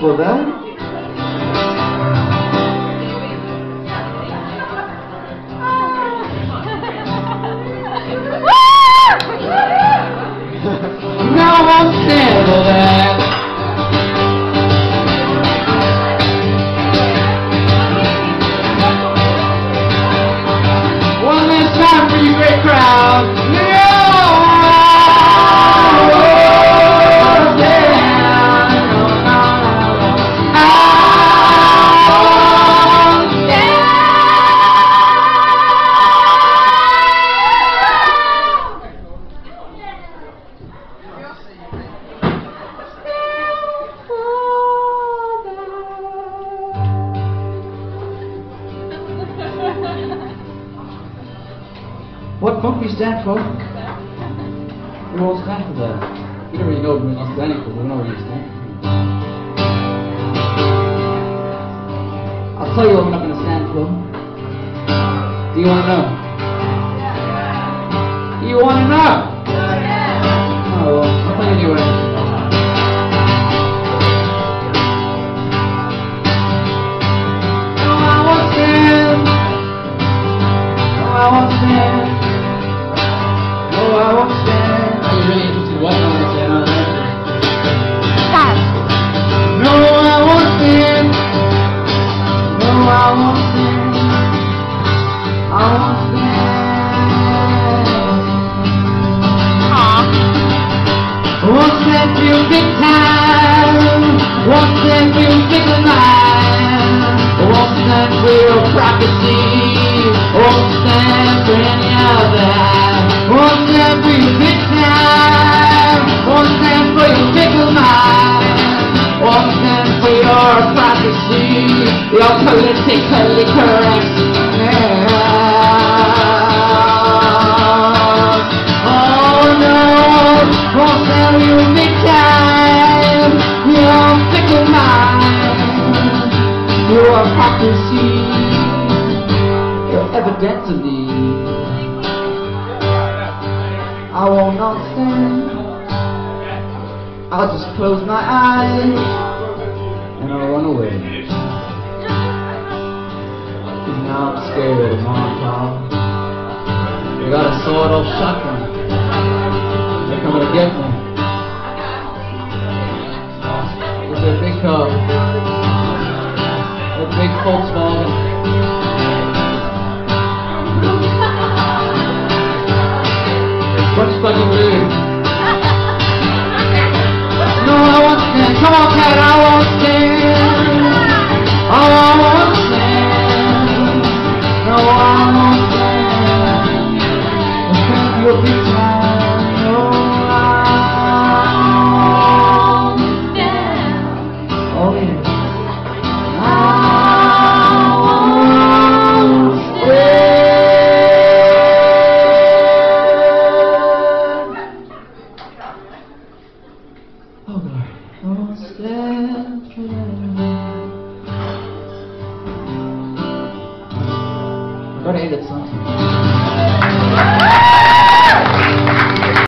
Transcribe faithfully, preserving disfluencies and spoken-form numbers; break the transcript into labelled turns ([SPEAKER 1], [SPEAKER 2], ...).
[SPEAKER 1] for that.
[SPEAKER 2] Now I won't stand for that. One last time for you great crowd.
[SPEAKER 1] What funk we stand for?
[SPEAKER 2] We all stand for that. We don't really know what we're not standing for, but we know what we stand for. I'll tell you what we're not going to stand for. Do you want to know? Do you want to know? Oh, well, I'll tell you anyway. No, I won't stand. No, I won't stand. No, I won't stand. Are you really interested in what I won't stand? I'll answer.
[SPEAKER 3] Stop.
[SPEAKER 2] No, I won't stand. No, I won't stand. I won't stand.
[SPEAKER 3] Aw.
[SPEAKER 2] Won't stand till big time. Won't stand till big line. Won't stand for your prophecy. Won't stand for any other. Won't stand for your big time. Won't stand for your fickle mind. Won't stand for your prophecy. Your politically correct. Oh no, won't stand for your big time. Your fickle mind. Your hypocrisy. Your evidently. I will not stand. I'll just close my eyes and I'll run away. Cause now I'm scared of Mom Tom. They got a sword off shotgun. They're coming to get me. With their big car. Their big Volkswagen. What's fucking weird? No, I won't stand. Come on, cat, I won't stand. Oh, I won't stand. No, I won't stand. I think you'll be tired. No, I won't stand. Oh, yeah. Oh God, I won't stand forever. I'm gonna end it sometime.